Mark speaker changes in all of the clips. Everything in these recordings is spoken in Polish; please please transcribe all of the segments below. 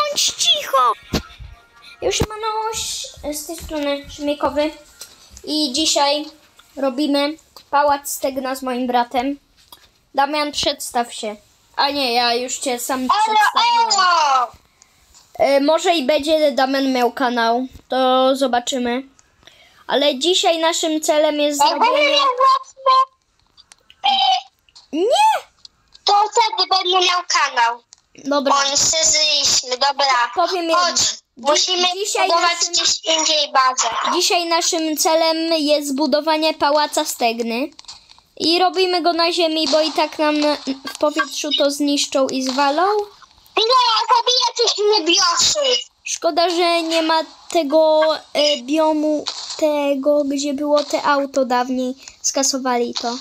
Speaker 1: bądź cicho! Już siemano, z tej strony Szymejkowy i dzisiaj robimy pałac Stegna z moim bratem. Damian, przedstaw się. A nie, ja już cię sam przedstawiłem. Może i będzie Damian miał kanał, to zobaczymy. Ale dzisiaj naszym celem jest zrobienie... Nie!
Speaker 2: To wtedy będę miał kanał.
Speaker 1: Dobra.
Speaker 2: Bądź się zliśmy, dobra.
Speaker 1: Powiem
Speaker 2: chodź, musimy budować gdzieś indziej bazę.
Speaker 1: Dzisiaj naszym celem jest zbudowanie pałaca Stegny. I robimy go na ziemi, bo i tak nam w powietrzu to zniszczą i zwalą.
Speaker 2: Nie, zabiję tych niebiosów.
Speaker 1: Szkoda, że nie ma tego biomu, tego, gdzie było te auto dawniej. Skasowali to.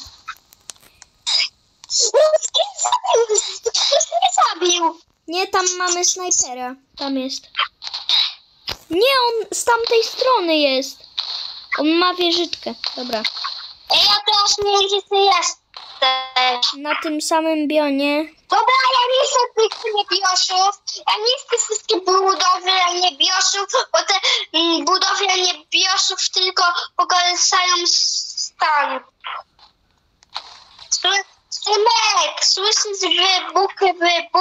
Speaker 2: Ktoś mnie zabił.
Speaker 1: Nie, tam mamy snajpera. Tam jest. Nie, on z tamtej strony jest. On ma wieżyczkę. Dobra.
Speaker 2: Ja teraz nie wiem, gdzie ty jesteś.
Speaker 1: Na tym samym bionie.
Speaker 2: Dobra, ja nie chcę tych niebiosów. Ja nie chcę wszystkie budowle niebiosów, bo te budowle niebiosów tylko pogarszają stan. Synek, słyszysz wybuchy?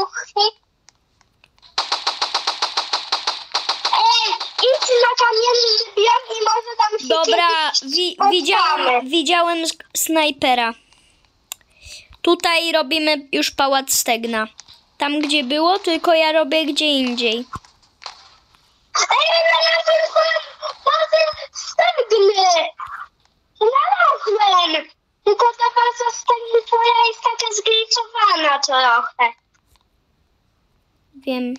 Speaker 2: Ej, idź na kamienny biom i może tam się
Speaker 1: Dobra,
Speaker 2: spotkamy.
Speaker 1: widziałem snajpera. Tutaj robimy już pałac Stegna. Tam, gdzie było, tylko ja robię gdzie indziej.
Speaker 2: Ej, znalazłem bazę Stegny! Znalazłem! Tylko ta baza Stegny twoja jest taka zgliczowana trochę.
Speaker 1: Wiem,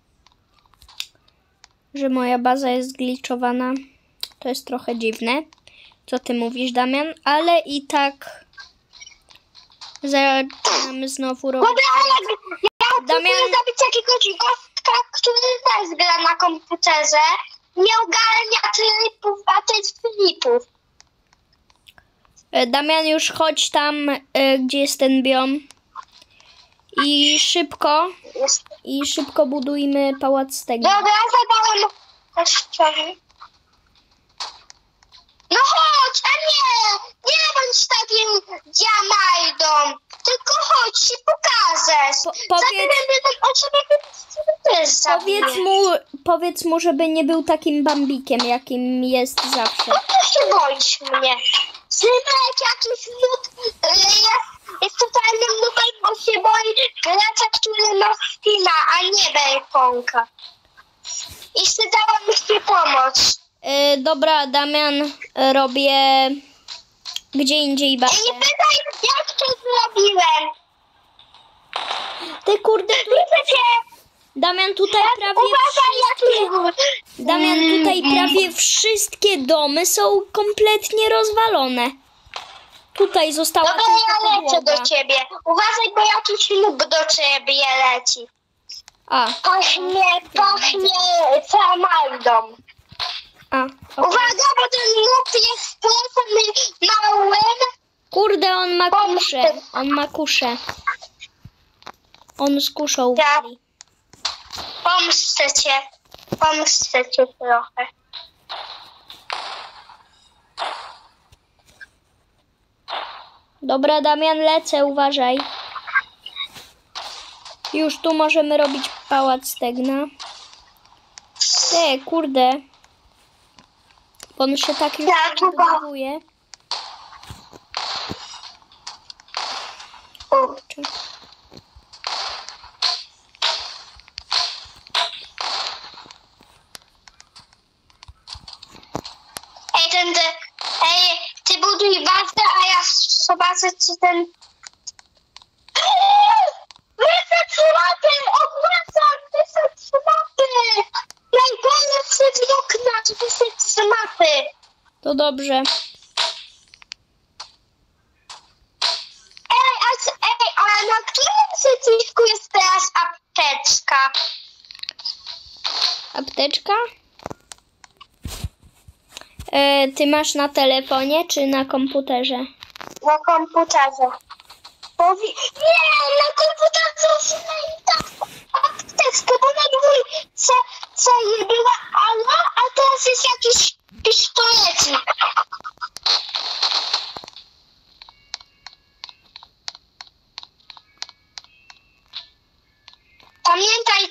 Speaker 1: że moja baza jest zgliczowana. To jest trochę dziwne, co ty mówisz, Damian, ale i tak zaczynamy znowu robić.
Speaker 2: Dobra, ale ja
Speaker 1: Damian...
Speaker 2: próbuję zabić jakiegoś gostka, który też gra na komputerze. Nie ogarnia trybów, a to jest Filipów.
Speaker 1: Damian, już chodź tam, gdzie jest ten biom. I szybko budujmy pałac Stegna.
Speaker 2: Dobra, zadałem... No chodź, a nie bądź takim dziamajdą, tylko chodź się pokażesz.
Speaker 1: Powiedz mu, żeby nie był takim bambikiem, jakim jest zawsze.
Speaker 2: Po co się boisz mnie? Synek jakiś lud jest totalnym nubem, bo się boi gracza, który ma skina, a nie belkonka. I chcę dałam ci pomoc.
Speaker 1: Dobra, Damian, robię gdzie indziej bazę.
Speaker 2: Nie pytaj, jak to zrobiłem.
Speaker 1: Ty kurde, Damian, tutaj prawie wszystkie domy są kompletnie rozwalone. Tutaj została
Speaker 2: tylko
Speaker 1: podłoga.
Speaker 2: ja lecę do ciebie. Uważaj, bo jakiś lub do ciebie leci. Pachnie camaldą.
Speaker 1: Okay.
Speaker 2: Uwaga, bo ten lub jest stresem małym.
Speaker 1: Kurde, on ma kuszę. On z kuszą wali.
Speaker 2: Pomszczę cię trochę.
Speaker 1: Dobra, Damian, lecę, uważaj. Już tu możemy robić pałac Stegna. Kurde. On się tak już budowuje.
Speaker 2: Ej, ty buduj bazę, a ja zobaczę, czy ten... Wysadź łapy! Ogłaszam! Wysadź łapy! Najgorsze z okna! Wysadź mapy!
Speaker 1: To dobrze.
Speaker 2: A na którym przycisku jest teraz apteczka?
Speaker 1: Apteczka? Ty masz na telefonie czy na komputerze?
Speaker 2: Na komputerze. Nie, na komputerze apteczkę, bo na dwój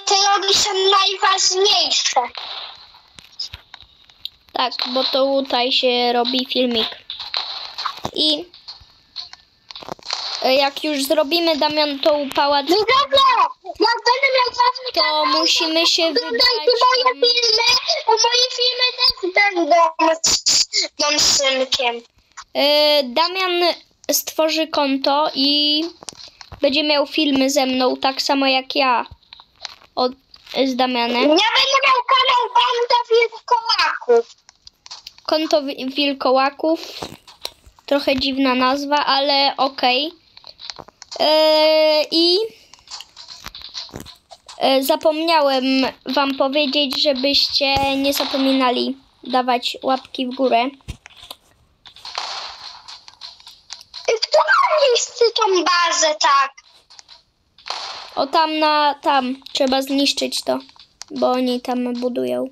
Speaker 2: te rogi są najważniejsze.
Speaker 1: Tak, bo to tutaj się robi filmik. I jak już zrobimy, Damian, tą pałac,
Speaker 2: No dobra, jak będę miał ważny
Speaker 1: to
Speaker 2: kanał,
Speaker 1: musimy się wybrać
Speaker 2: oglądajcie moje
Speaker 1: tam.
Speaker 2: filmy, bo moje filmy też będą z synkiem.
Speaker 1: Damian stworzy konto i będzie miał filmy ze mną, tak samo jak ja z Damianem.
Speaker 2: Ja będę miał kanał Banda Wilkołaków.
Speaker 1: Konto wilkołaków. Trochę dziwna nazwa, ale okej. I zapomniałem wam powiedzieć, żebyście nie zapominali dawać łapki w górę.
Speaker 2: Kto niszczy tą bazę tak?
Speaker 1: O tam trzeba zniszczyć to, bo oni tam budują.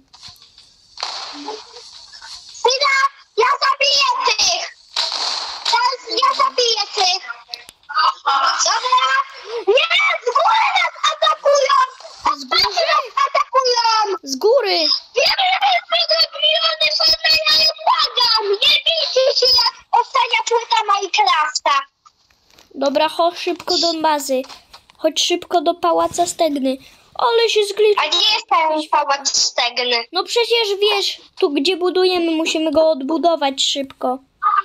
Speaker 2: Syna, ja zabiję tych! Ja zabiję tych! Dobra! Nie! Z góry nas atakują!
Speaker 1: Z góry?
Speaker 2: Nas atakują!
Speaker 1: Z góry!
Speaker 2: Wiem, że jest wygodniony, ale ja nie błagam! Nie bijcie się jak ostatnia płyta Minecrafta!
Speaker 1: Dobra, chodź szybko do bazy. Chodź szybko do pałaca Stegny. Ale się
Speaker 2: A
Speaker 1: zgliczył.
Speaker 2: gdzie jest ten pałac Stegny?
Speaker 1: No przecież wiesz, tu gdzie budujemy, musimy go odbudować szybko.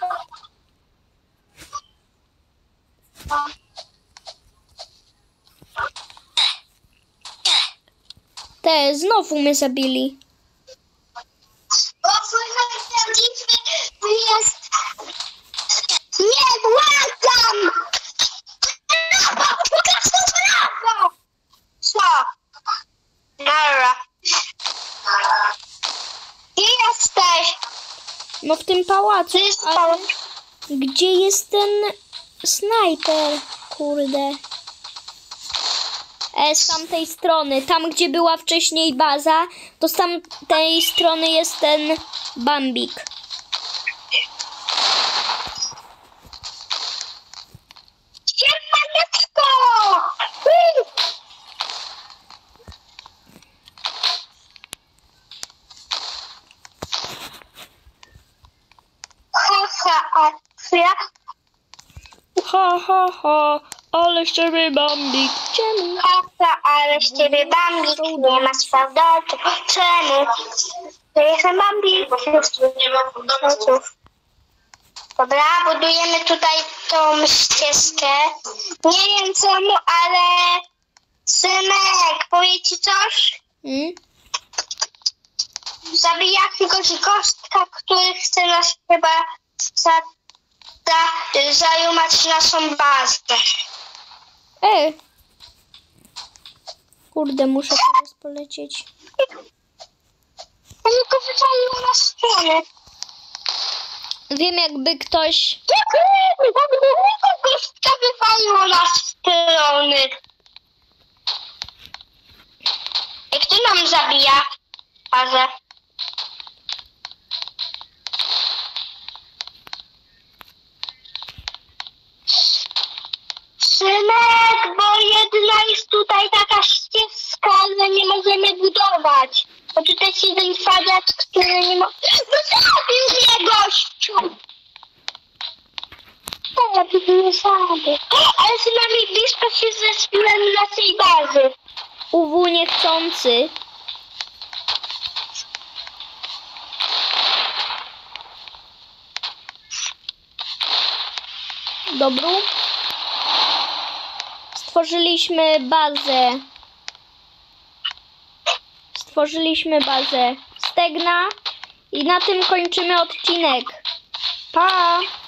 Speaker 1: Znowu mnie zabili.
Speaker 2: O, słychać, dziwny jest. Nie, błagam! Brawo! Pokaż to brawo! Co? Nara. Gdzie jesteś?
Speaker 1: No w tym pałacu.
Speaker 2: Gdzie jest
Speaker 1: Ale
Speaker 2: pałac?
Speaker 1: gdzie jest ten snajper? Kurde. Z tamtej strony. Tam, gdzie była wcześniej baza, to z tamtej strony jest ten Bambik.
Speaker 2: Siermanecko! Haha, akcja.
Speaker 1: Ha, ha, ale z ciebie Bambik. Czemu?
Speaker 2: Haha, ale z ciebie Bambik, nie ma sprawdoczu. Czemu? To jestem Bambik. Nie ma sprawdoców. Dobra, budujemy tutaj tą ścieżkę. Nie wiem czemu, ale... Synek, powie ci coś? Zabija jakiegoś kostka, który chce nas chyba zajumać naszą bazę.
Speaker 1: Kurde, muszę teraz polecieć.
Speaker 2: Tylko wywaliło na stronę.
Speaker 1: Wiem, jakby ktoś...
Speaker 2: Jak kostka wywaliło na strony. Jak ty nam zabija bazę? Synek, bo jedna jest tutaj taka ścieżka, że nie możemy budować. Bo tutaj jest jeden kwadrat, który nie może... No zabił mnie, gościu! Zabił mnie, zabił. Ale przynajmniej blisko się zespiłem na tej bazy.
Speaker 1: UW niechcący. Dobru. Stworzyliśmy bazę Stegna i na tym kończymy odcinek. Pa!